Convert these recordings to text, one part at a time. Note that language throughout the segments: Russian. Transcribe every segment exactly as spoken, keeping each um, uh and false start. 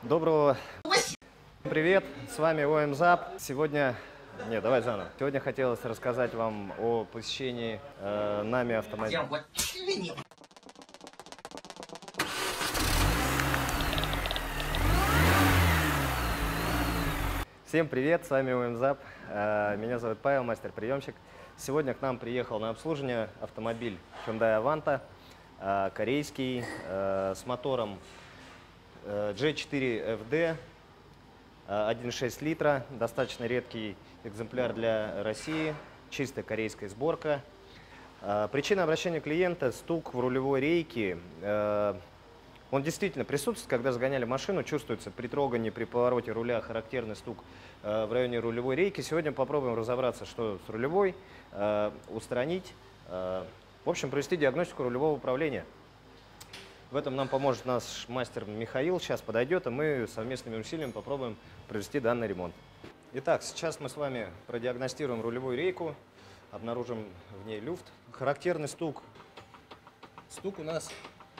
Доброго привет, с вами ОМЗАП. Сегодня, не, давай заново. Сегодня хотелось рассказать вам о посещении э, нами автомобиля. Всем привет, с вами ОМЗАП. Э, меня зовут Павел, мастер-приемщик. Сегодня к нам приехал на обслуживание автомобиль Hyundai Avanta, э, корейский, э, с мотором джи четыре эф ди, один и шесть литра, достаточно редкий экземпляр для России, чистая корейская сборка. Причина обращения клиента – стук в рулевой рейке. Он действительно присутствует, когда загоняли машину, чувствуется при трогании, при повороте руля характерный стук в районе рулевой рейки. Сегодня попробуем разобраться, что с рулевой, устранить, в общем, провести диагностику рулевого управления. В этом нам поможет наш мастер Михаил, сейчас подойдет, и мы совместными усилиями попробуем провести данный ремонт. Итак, сейчас мы с вами продиагностируем рулевую рейку, обнаружим в ней люфт. Характерный стук. Стук у нас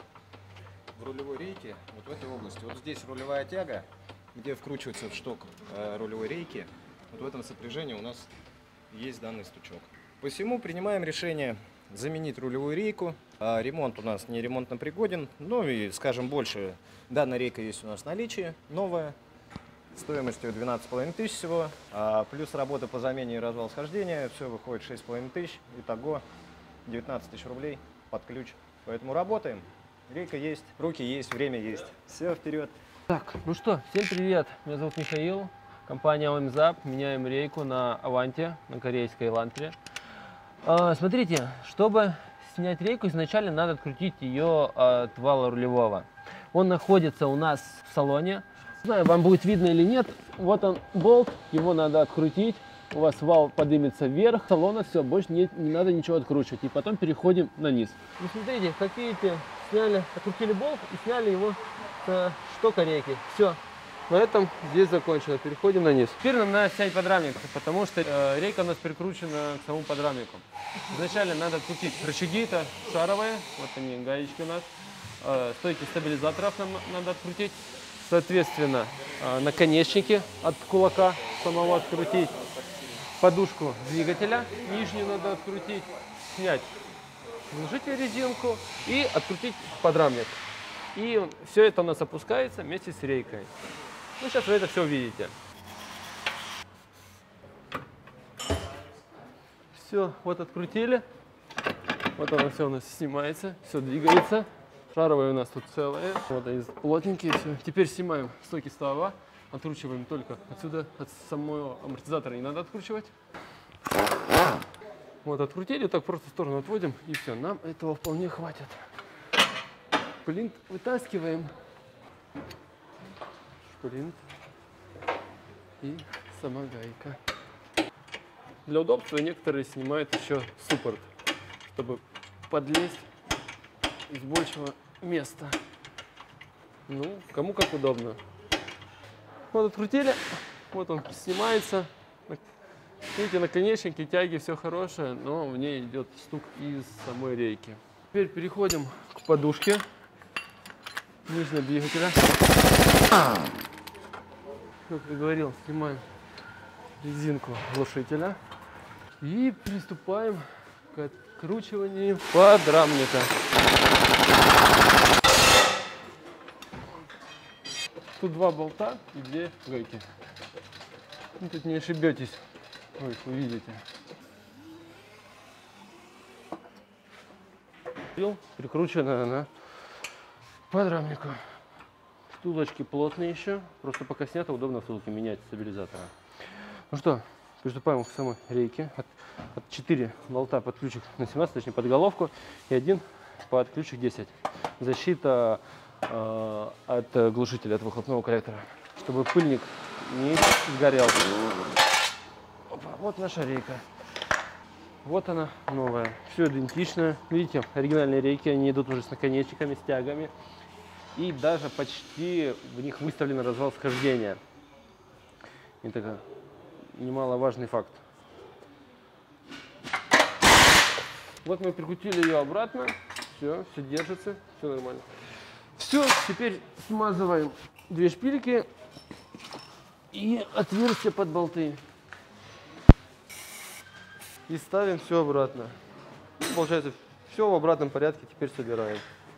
в рулевой рейке, вот в этой области. Вот здесь рулевая тяга, где вкручивается в шток э, рулевой рейки. Вот в этом сопряжении у нас есть данный стучок. Посему принимаем решение заменить рулевую рейку. А ремонт у нас не ремонтно пригоден. Ну и, скажем, больше. Данная рейка есть у нас в наличии, новая, стоимостью двенадцать с половиной тысяч всего. А плюс работа по замене и развал схождения, все выходит шесть с половиной тысяч. Итого девятнадцать тысяч рублей под ключ. Поэтому работаем. Рейка есть, руки есть, время есть. Все, вперед. Так, ну что, всем привет. Меня зовут Михаил. Компания ОМЗАП. Меняем рейку на Аванте, на корейской Элантре. А, смотрите, чтобы снять рейку, изначально надо открутить ее от вала рулевого. Он находится у нас в салоне. Не знаю, вам будет видно или нет. Вот он болт, его надо открутить. У вас вал поднимется вверх салона, все, больше не, не надо ничего откручивать. И потом переходим на низ. Ну смотрите, как видите, сняли, открутили болт и сняли его с штока рейки. Все. На этом здесь закончено. Переходим на низ. Теперь нам надо снять подрамник, потому что э, рейка у нас прикручена к самому подрамнику. Изначально надо открутить рычаги, это шаровые, вот они, гаечки у нас. Э, стойки стабилизаторов нам надо открутить. Соответственно, э, наконечники от кулака самого открутить. Подушку двигателя нижнюю надо открутить, снять глушитель, резинку и открутить подрамник. И все это у нас опускается вместе с рейкой. Ну, сейчас вы это все увидите. Все, вот открутили. Вот оно все у нас снимается, все двигается. Шаровые у нас тут целые. Вот они плотненькие, все. Теперь снимаем стойки става. Откручиваем только отсюда, от самого амортизатора не надо откручивать. Вот открутили, так просто в сторону отводим, и все, нам этого вполне хватит. Шплинт вытаскиваем. Шплинт и сама гайка. Для удобства некоторые снимают еще суппорт, чтобы подлезть из большего места. Ну, кому как удобно. Вот открутили, вот он снимается. Видите, наконечники, тяги, все хорошее, но в ней идет стук из самой рейки. Теперь переходим к подушке нижнего двигателя. Как я говорил, снимаем резинку глушителя и приступаем к откручиванию подрамника. Тут два болта и две гайки. Ну, тут не ошибетесь, вы увидите. Прикручена на подрамнику. Втулочки плотные еще, просто пока снято, удобно втулки менять стабилизатора. Ну что, приступаем к самой рейке. От, от четыре болта под ключик на семнадцать, точнее под головку, и один под ключик десять. Защита э, от глушителя, от выхлопного коллектора, чтобы пыльник не сгорел. Опа, вот наша рейка. Вот она новая. Все идентично. Видите, оригинальные рейки, они идут уже с наконечниками, с тягами. И даже почти в них выставлен развал схождения. Это немаловажный факт. Вот мы прикрутили ее обратно. Все, все держится, все нормально. Все, теперь смазываем две шпильки и отверстие под болты. И ставим все обратно. Получается, все в обратном порядке теперь собираем.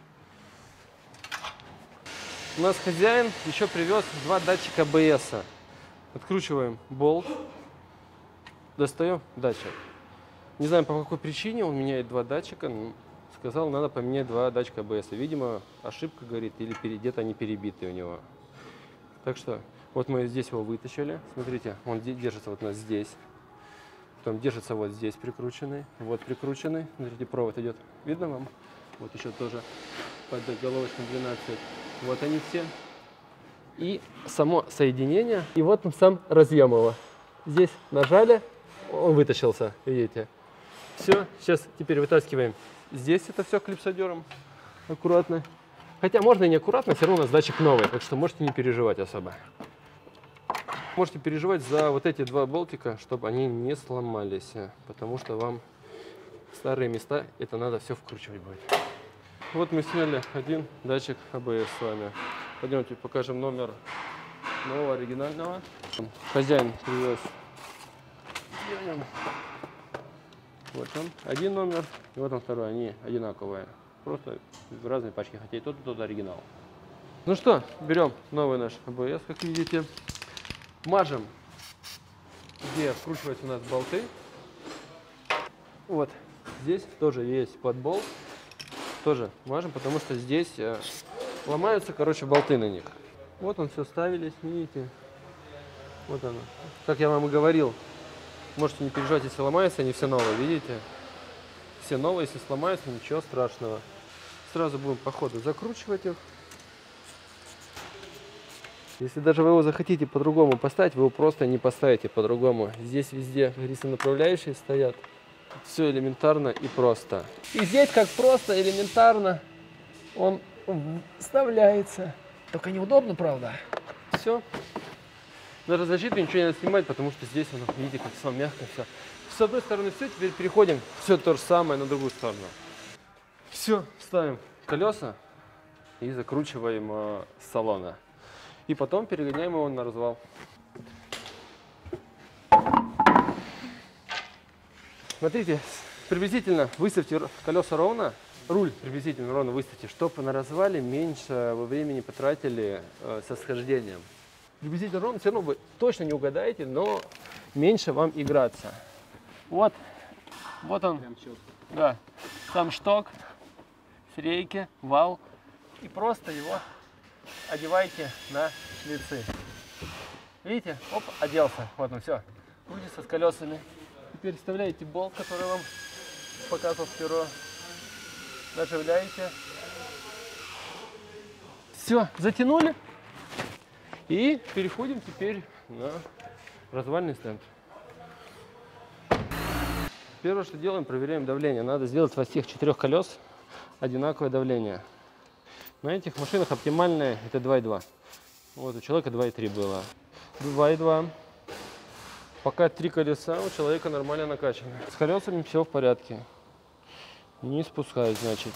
У нас хозяин еще привез два датчика а бэ эс. Откручиваем болт, достаем датчик. Не знаю, по какой причине он меняет два датчика. Сказал, надо поменять два датчика а бэ эс. Видимо, ошибка, говорит, или где-то они перебиты у него. Так что, вот мы здесь его вытащили. Смотрите, он держится вот у нас здесь. Потом держится вот здесь прикрученный. Вот прикрученный. Смотрите, провод идет. Видно вам? Вот еще тоже под головочкой двенадцать. Вот они все. И само соединение. И вот он сам разъем его. Здесь нажали, он вытащился, видите. Все, сейчас теперь вытаскиваем. Здесь это все клипсодером. Аккуратно. Хотя можно и не аккуратно, все равно у нас датчик новый. Так что можете не переживать особо. Можете переживать за вот эти два болтика, чтобы они не сломались. Потому что вам старые места, это надо все вкручивать будет. Вот мы сняли один датчик а бэ эс с вами. Пойдемте покажем номер нового оригинального. Хозяин привез. Вот он, один номер, и вот он второй. Они одинаковые. Просто в разные пачки. Хотя и тот, и тот оригинал. Ну что, берем новый наш а бэ эс, как видите. Мажем, где вкручиваются у нас болты. Вот здесь тоже есть подболт. Тоже мажем, потому что здесь э, ломаются, короче, болты на них. Вот он все ставились, видите. Вот оно. Как я вам и говорил, можете не переживать, если ломаются, они все новые, видите. Все новые, если сломаются, ничего страшного. Сразу будем по ходу закручивать их. Если даже вы его захотите по-другому поставить, вы его просто не поставите по-другому. Здесь везде направляющие стоят. Все элементарно и просто. И здесь как просто, элементарно он вставляется. Только неудобно, правда. Все. Даже защиту ничего не надо снимать, потому что здесь оно, видите, как все мягко, все. С одной стороны все, теперь переходим все то же самое на другую сторону. Все, ставим колеса и закручиваем э, с салона. И потом перегоняем его на развал. Смотрите, приблизительно выставьте колеса ровно, руль приблизительно ровно выставьте, чтобы на развале меньше вы времени потратили э, со схождением. Приблизительно ровно, все равно вы точно не угадаете, но меньше вам играться. Вот, вот он, да, сам шток, с рейки, вал, и просто его одевайте на шлицы. Видите, оп, оделся, вот он, все, крутится с колесами. Теперь вставляете болт, который вам показывал в перо, наживляете. Все, затянули. И переходим теперь на развальный стенд. Первое, что делаем, проверяем давление. Надо сделать во всех четырех колес одинаковое давление. На этих машинах оптимальное это два и два. Вот у человека два и три было. два и два. Пока три колеса, у человека нормально накачано. С колесами все в порядке. Не спускают, значит.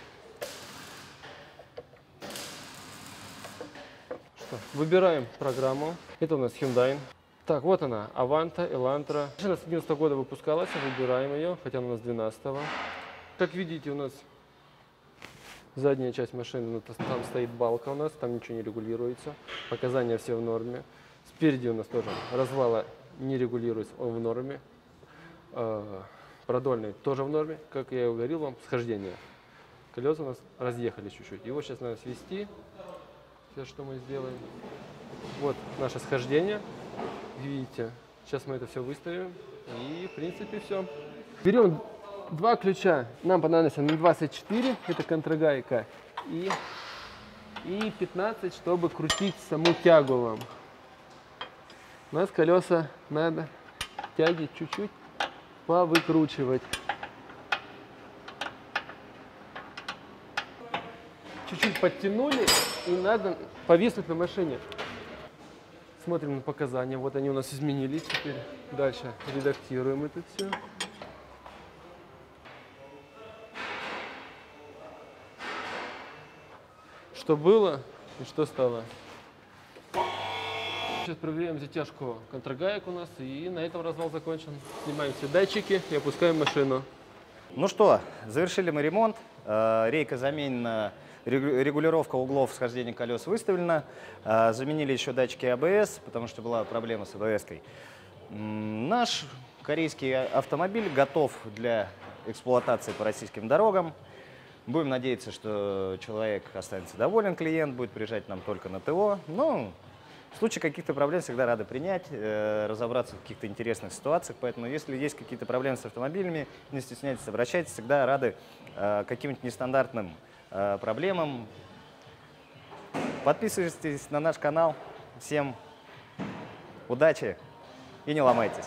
Что? Выбираем программу. Это у нас Hyundai. Так, вот она, Avanta, Elantra. Машина с одиннадцатого года выпускалась, выбираем ее, хотя она у нас двенадцатого. Как видите, у нас задняя часть машины, там стоит балка у нас, там ничего не регулируется. Показания все в норме. Спереди у нас тоже развала не регулируется, он в норме. Продольный тоже в норме, как я и говорил вам, схождение. Колеса у нас разъехались чуть-чуть. Его сейчас надо свести. Сейчас что мы сделаем? Вот наше схождение. Видите, сейчас мы это все выставим. И в принципе все. Берем два ключа. Нам понадобится на двадцать четыре, это контрагайка. И, и пятнадцать, чтобы крутить саму тягу вам. У нас колеса надо тяги чуть-чуть повыкручивать. Чуть-чуть подтянули и надо повиснуть на машине. Смотрим на показания. Вот они у нас изменились. Теперь дальше редактируем это все. Что было и что стало. Сейчас проверяем затяжку контргаек у нас, и на этом развал закончен. Снимаем все датчики и опускаем машину. Ну что, завершили мы ремонт. Э, Рейка заменена, регу- регулировка углов схождения колес выставлена. Э, Заменили еще датчики А Б С, потому что была проблема с А Б С-кой. М, Наш корейский автомобиль готов для эксплуатации по российским дорогам. Будем надеяться, что человек останется доволен, клиент будет приезжать нам только на ТО. Ну, в случае каких-то проблем всегда рады принять, э, разобраться в каких-то интересных ситуациях. Поэтому, если есть какие-то проблемы с автомобилями, не стесняйтесь, обращайтесь. Всегда рады э, каким-нибудь нестандартным э, проблемам. Подписывайтесь на наш канал. Всем удачи и не ломайтесь.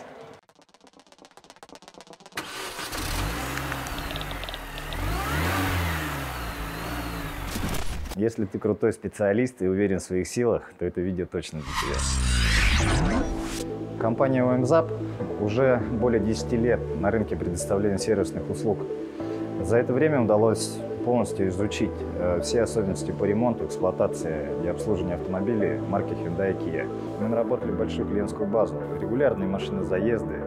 Если ты крутой специалист и уверен в своих силах, то это видео точно для тебя. Компания ОМЗАП уже более десяти лет на рынке предоставления сервисных услуг. За это время удалось полностью изучить э, все особенности по ремонту, эксплуатации и обслуживанию автомобилей марки Hyundai и Kia. Мы наработали большую клиентскую базу, регулярные машины заезды,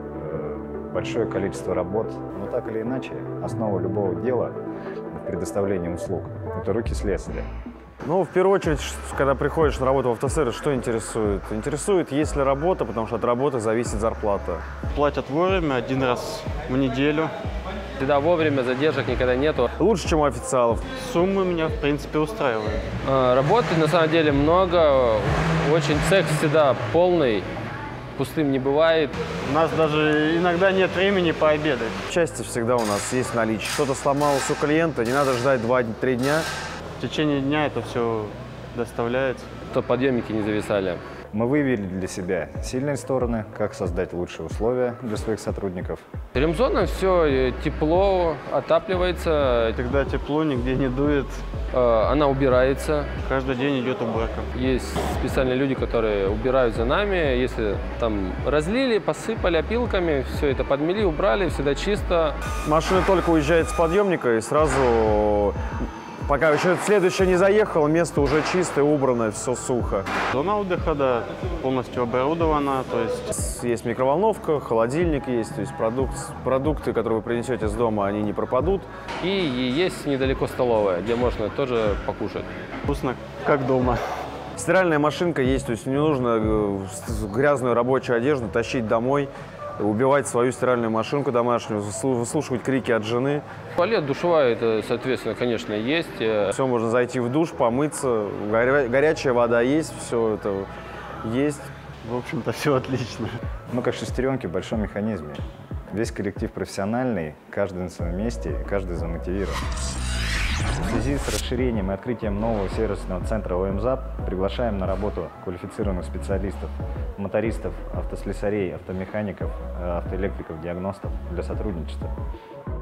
э, большое количество работ. Но так или иначе, основа любого дела в предоставлении услуг – это руки слесаря. Ну, в первую очередь, когда приходишь на работу в автосервис, что интересует? Интересует, есть ли работа, потому что от работы зависит зарплата. Платят вовремя, один раз в неделю. Всегда вовремя, задержек никогда нету. Лучше, чем у официалов. Суммы меня, в принципе, устраивают. А, Работы на самом деле много, очень цех всегда полный, пустым не бывает. У нас даже иногда нет времени пообедать. Части всегда у нас есть в наличии. Что-то сломалось у клиента, не надо ждать два-три дня. В течение дня это все доставляется. То подъемники не зависали. Мы выявили для себя сильные стороны, как создать лучшие условия для своих сотрудников. Ремзона все тепло, отапливается, Когда тепло, нигде не дует, э, она убирается. каждый день идет уборка. Есть специальные люди, которые убирают за нами. Если там разлили, посыпали опилками, все это подмели, убрали, всегда чисто. Машина только уезжает с подъемника и сразу, пока еще следующая не заехала, место уже чистое, убрано, все сухо. Зона отдыха, да, полностью оборудована, то есть Есть микроволновка, холодильник есть, то есть продукт, продукты, которые вы принесете с дома, они не пропадут. И есть недалеко столовая, где можно тоже покушать. вкусно, как дома. Стиральная машинка есть, то есть не нужно э, с- грязную рабочую одежду тащить домой, убивать свою стиральную машинку домашнюю, выслу- выслушивать крики от жены. Туалет, душевая, это, соответственно, конечно, есть. Э, Все, можно зайти в душ, помыться, горя- горячая вода есть, все это есть. В общем-то, все отлично. Мы как шестеренки в большом механизме. Весь коллектив профессиональный, каждый на своем месте, и каждый замотивирован. В связи с расширением и открытием нового сервисного центра ОМЗАП приглашаем на работу квалифицированных специалистов, мотористов, автослесарей, автомехаников, э, автоэлектриков, диагностов для сотрудничества.